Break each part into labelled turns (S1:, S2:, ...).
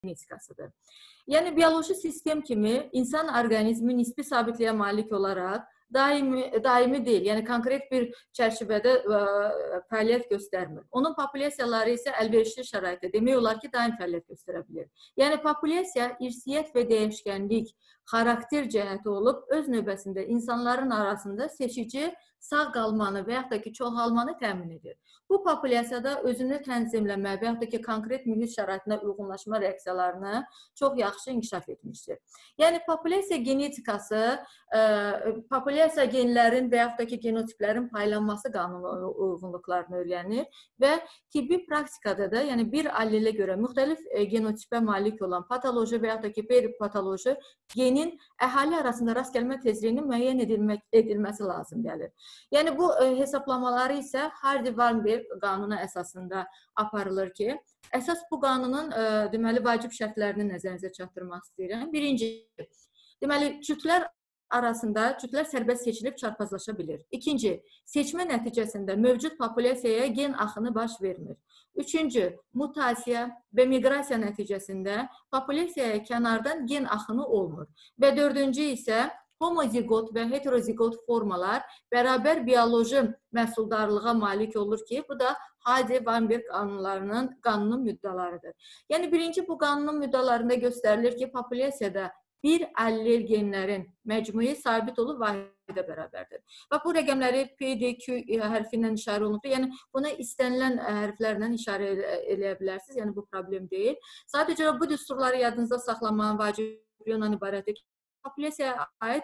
S1: genetikasıdır. Yəni, bioloji sistem kimi insan orqanizmi nisbi sabitliyə malik olaraq daimi deyil, yəni konkret bir çərçivədə fəaliyyət göstərmir. Onun populyasiyaları isə əlverişli şəraitdə demək olar ki, daim fəaliyyət göstərə bilir. Yəni, populyasiya irsiyyət və dəyişkənlik xarakter cəhəti olub, öz növbəsində insanların arasında seçici sağ qalmanı və yaxud da ki, çoxalmanı təmin edir. Bu populyasiyada özünü tənzimləmə və yaxud da ki, konkret mühit şəraitinə uyğunlaşma reaksiyalarını çox yaxşı inkişaf etmişdir. Yəni, populyasiya genetikası, populyasiya genlərin və yaxud da ki, genotiplərin paylanması qanunu uyğunluqlarını öyrənir və tibbi praktikada da, yəni bir allelə görə müxtəlif genotipə malik olan patoloji və yaxud da ki, peripatoloji genin əhali arasında rast gəlmə tezliyinin müəyyən edilməsi lazım gəlir. Yəni, bu hesablamaları isə Hardy-Weinberg qanunu əsasında aparılır ki, əsas bu qanunun deməli, vacib şərtlərini nəzərinizə çatdırmaq istəyirəm. Birinci, deməli, cütlər arasında cütlər sərbəst seçilib çarpazlaşa bilir. İkinci, seçmə nəticəsində mövcud populyasiyaya gen axını baş vermir. Üçüncü, mutasiya və miqrasiya nəticəsində populyasiyaya kənardan gen axını olmur. Və dördüncü isə homozigot və heterozigot formalar bərabər bioloji məhsuldarlığa malik olur ki, bu da Hardy-Weinberg qanunun müddəalarıdır. Yəni, birinci bu qanunun müddəalarında göstərilir ki, populyasiyada bir allel genlərin məcmui sabit olub vahidə bərabərdir. Bax, bu rəqəmləri P, D, Q hərfi ilə işarə olunubdur. Yəni, buna istənilən hərflərlə işarə eləyə bilərsiniz. Yəni, bu problem deyil. Sadəcə bu düsturları yadınızda saxlamanın vacibliyi ondan ibarətdir ki, populyasiyaya aid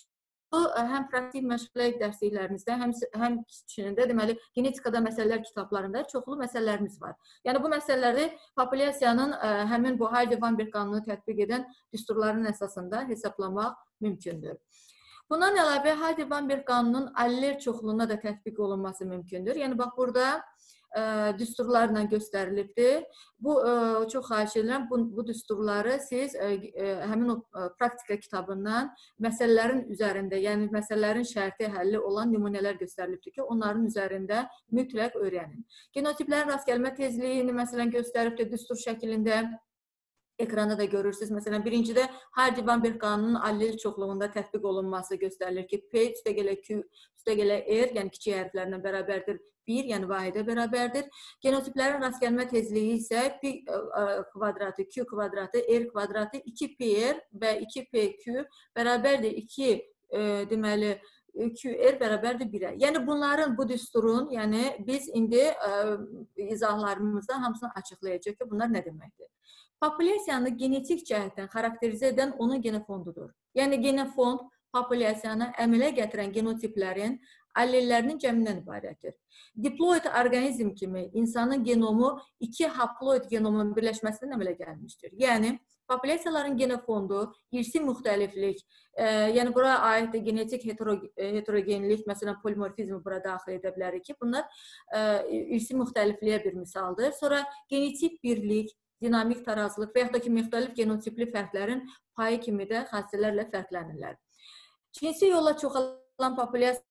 S1: həm praktik məşğuliyyət dərsliklərimizdə, həm içində, deməli, genetikada məsələlər kitablarında çoxlu məsələlərimiz var. Yəni, bu məsələləri populyasiyanın həmin bu Hardy-Weinberg qanunu tətbiq edən düsturların əsasında hesablamaq mümkündür. Bundan əlavə, Hardy-Weinberg qanunun allel çoxluğuna da tətbiq olunması mümkündür. Yəni, bax, burada düsturlarla göstərilibdir. Bu, çox xahiş edirəm, bu düsturları siz həmin o praktika kitabından məsələlərin üzərində, yəni məsələlərin şərti həlli olan nümunələr göstərilibdir ki, onların üzərində mütləq öyrənin. Genotiplərin rast gəlmə tezliyini məsələn göstəribdir düstur şəklində. Ekranda da görürsünüz. Məsələn, birincidə Hardy-Weinberg qanunun allel çoxluğunda tətbiq olunması göstərilir ki, P üstəgələ Q üstəgələ R, yəni kiçik hərflərlə bərabərdir 1, yəni vahidə bərabərdir. Genotiplərin rast gəlmə tezliyi isə P kvadratı, Q kvadratı, R kvadratı 2PR və 2PQ bərabərdir 2, deməli, QR bərabərdir 1-ə. Yəni, bunların, bu düsturun, yəni biz indi izahlarımızda hamısını açıqlayacaq ki, bunlar nə deməkdir? Populyasiyanı genetik cəhətdən xarakterizə edən onun genofondudur. Yəni, genofond populyasiyanı əmələ gətirən genotiplərin allellərinin cəmindən ibarətdir. Diploid orqanizm kimi insanın genomu iki haploid genomun birləşməsindən əmələ gəlmişdir. Yəni, populyasiyaların genofondu, irsi müxtəliflik, yəni bura aid genetik heterogenlik, məsələn, polimorfizmi bura daxil edə bilərik ki, bunlar irsi müxtəlifliyə bir misaldır. Sonra genetik birlik, dinamik tarazlıq və yaxud da ki, müxtəlif genotipli fərqlərin payı kimi də xassələrlə fərqlənirlər. Cinsi yolla çoxalan populyasiyalarda,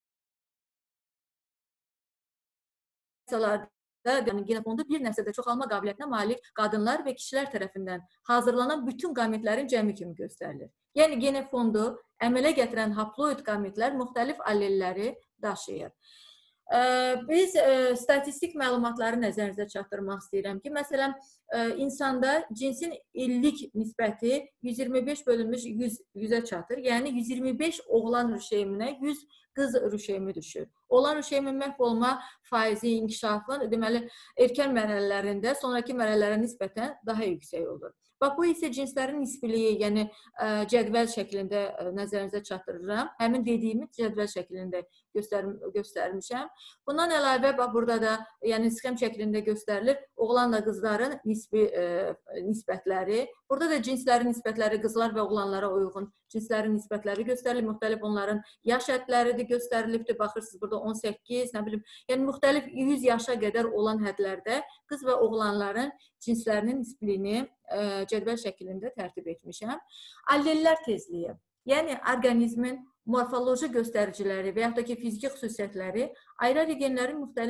S1: yəni genofondu bir nəsədə çoxalma qabiliyyətinə malik qadınlar və kişilər tərəfindən hazırlanan bütün qametlərin cəmi kimi göstərilir. Yəni, genofondu əmələ gətirən haploid qametlər müxtəlif allelləri daşıyır. Biz statistik məlumatları nəzərinizə çatdırmaq istəyirəm ki, məsələn, insanda cinsin illik nisbəti 125 bölünmüş 100-ə çatır. Yəni, 125 oğlan rüşeyiminə 100 qız rüşeyimi düşür. Oğlan rüşeyimin məhv olma faizi, inkişafın, deməli, erkən mərhələlərində sonraki mərhələlərə nisbətən daha yüksək olur. Bax, bu isə cinslərin nisbiliyi, yəni cədvəl şəklində nəzərinizə çatdırıram. Həmin dediyimi cədvəl şəklində göstərmişəm. Bundan əlavə, bax, burada da yəni sxem şəklində göstərilir oğlanla qızların nisbətləri. Burada da cinslərin nisbətləri, qızlar və oğlanlara uyğun cinslərin nisbətləri göstərilir. Müxtəlif onların yaş hədləri də göstərilibdir. Baxırsınız, burada 18, nə bilim, yəni müxtəlif 100 yaşa qədər olan hədlərdə qız və oğlanların cinslərinin nisbiliyini cədvəl şəklində tərtib etmişəm. Allellər tezliyi, yəni orqanizmin morfoloji göstəriciləri və yaxud da ki, fiziki xüsusiyyətləri ayrı-ayrı genlərin müxtəlif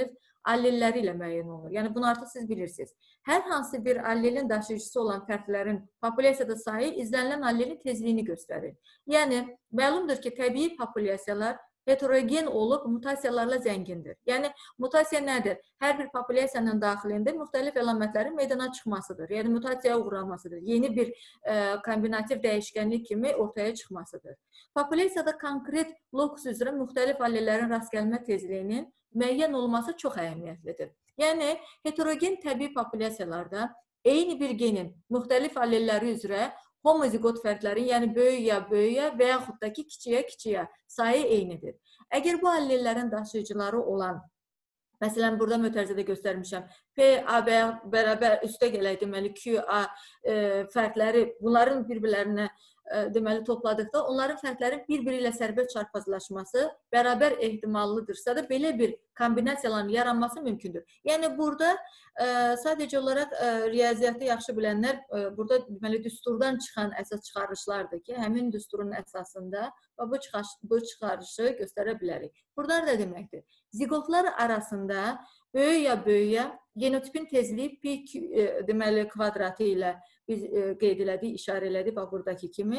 S1: allelləri ilə müəyyən olunur. Yəni bunu artıq siz bilirsiniz. Hər hansı bir allelin daşıyıcısı olan fərdlərin populyasiyada sayı izlənilən allelin tezliyini göstərir. Yəni məlumdur ki, təbii populyasiyalar heterogen olub mutasiyalarla zəngindir. Yəni mutasiya nədir? Hər bir populyasiyanın daxilində müxtəlif əlamətlərin meydana çıxmasıdır. Yəni mutasiyaya uğramasıdır. Yeni bir kombinativ dəyişkənlik kimi ortaya çıxmasıdır. Populyasiyada konkret lokus üzrə müxtəlif allellərin rast gəlmə tezliyinin müəyyən olması çox əhəmiyyətlidir. Yəni heterogen təbii populyasiyalarda eyni bir genin müxtəlif allelləri üzrə homozigot fərdlərin, yəni böyüyə və yaxud da ki, kiçiyə sayı eynidir. Əgər bu allellərin daşıyıcıları olan, məsələn, burada mötərizədə göstərmişəm, P, A bərabər üstə gələk, deməli, Q, A fərdləri, bunların bir-birlərinə deməli topladıqda onların fərdlərin bir-biri ilə sərbəst çarpazlaşması bərabər ehtimallıdırsa da belə bir kombinasiyaların yaranması mümkündür. Yəni burada sadəcə olaraq riyaziyyatı yaxşı bilənlər burada deməli düsturdan çıxan əsas çıxarışlardır ki, həmin düsturun əsasında bu çıxarışı göstərə bilərik. Burada da deməkdir. Ziqotlar arasında böyüyə genotipin tezliyi pi deməli kvadratı ilə biz qeyd elədik, işarə elədik, bax buradakı kimi.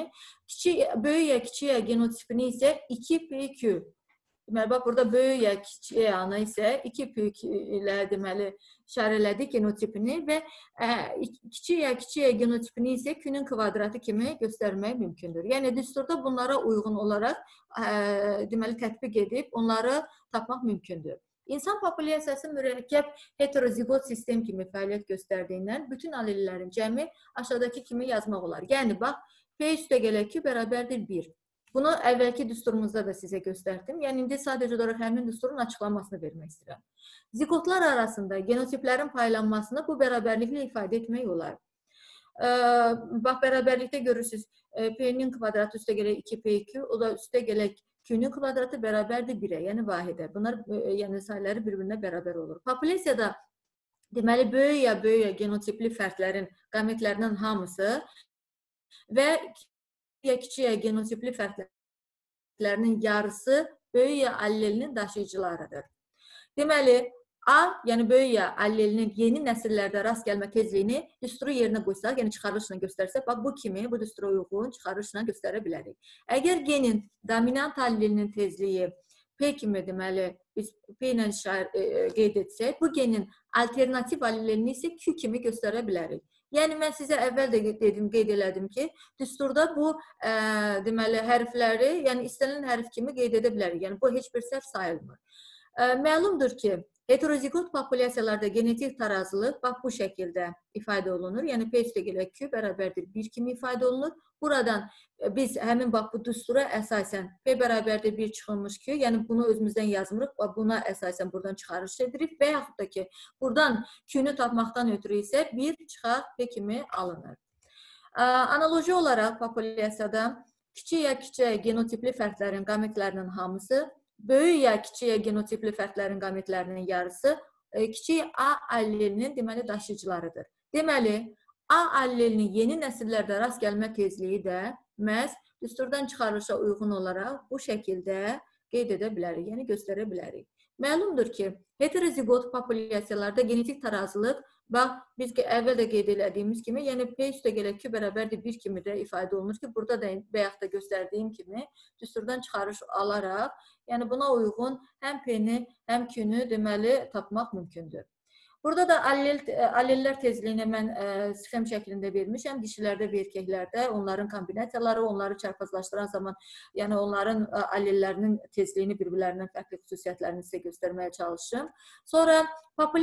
S1: Böyüyə genotipini isə 2pq. Deməli, bax burada böyüyə isə 2pq ilə deməli işarə elədik genotipini və kiçiyə genotipini isə q-nin kvadratı kimi göstərmək mümkündür. Yəni düsturda bunlara uyğun olaraq deməli tətbiq edib onları tapmaq mümkündür. İnsan populyasiyası mürəkkəb heterozigot sistem kimi fəaliyyət göstərdiyindən bütün allellərin cəmi aşağıdakı kimi yazmaq olar. Yəni, bax, P üstə gələk ki, bərabərdir 1. Bunu əvvəlki düsturumuzda da sizə göstərdim. Yəni, indi sadəcə olaraq həmin düsturun açıqlamasını vermək istəyirəm. Zigotlar arasında genotiplərin paylanmasını bu bərabərliklə ifadə etmək olar. Bax, bərabərlikdə görürsünüz, P-nin kvadratı üstə gələk 2P2, o da üstə gələk Q-nin kvadratı bərabərdir 1-ə, yəni vahidə. Bunlar yəni sayıları bir-birinə bərabər olur. Populyasiyada deməli böyüyə genotipli fərdlərin qametlərinin hamısı və kiçiyə genotipli fərdlərinin yarısı böyüyə allelinin daşıyıcılarıdır. Deməli, A, yəni böyüyə allelinin yeni nəsillərdə rast gəlmə tezliyini düsturu yerinə qoysaq, yəni çıxarılışla göstərsək, bax bu kimi bu düstura uyğun çıxarılışla göstərə bilərik. Əgər genin dominant allelinin tezliyi P kimi deməli biz P ilə qeyd etsək, bu genin alternativ allelini isə Q kimi göstərə bilərik. Yəni mən sizə əvvəl də qeyd elədim ki, düsturda bu deməli hərfləri, yəni istənilən hərf kimi qeyd edə bilərik. Yəni bu heç bir səhv sayılmır. Məlumdur ki, heterozigot populyasiyalarda genetik tarazılıq bax bu şəkildə ifadə olunur. Yəni P üstə gələk Q bərabərdir 1 kimi ifadə olunur. Buradan biz həmin bax bu düstura əsasən P bərabərdir 1 çıxılmış Q, yəni bunu özümüzdən yazmırıq. Buna əsasən buradan çıxarış edirik və yaxud da ki, buradan Q-nü tapmaqdan ötürü isə 1 çıxar P kimi alınır. Analoji olaraq populyasiyada kiçiyə genotipli fərdlərin qametlərinin hamısı böyüyə genotipli fərdlərin qametlərinin yarısı kiçik A allelinin deməli daşıyıcılarıdır. Deməli, A allelinin yeni nəsillərdə rast gəlmə tezliyi də məhz düsturdan çıxarılışa uyğun olaraq bu şəkildə qeyd edə bilərik, yəni göstərə bilərik. Məlumdur ki, heterozigot populyasiyalarda genetik tarazılıq, bax, biz əvvəl də qeyd elədiyimiz kimi, yəni P üstə gələk Q bərabərdir 1 kimi də ifadə olunur ki, burada da bayaq da göstərdiyim kimi düsturdan çıxarış alaraq, yəni buna uyğun həm P-ni, həm Q-nü deməli tapmaq mümkündür. Burada da allellər tezliyini mən sxem şəklində vermişəm. Dişilərdə və erkəklərdə onların kombinasiyaları, onları çarpazlaşdıran zaman, yəni onların allellərinin tezliyini bir-birlərindən fərqli xüsusiyyətlərini sizə göstərməyə çalışım. Sonra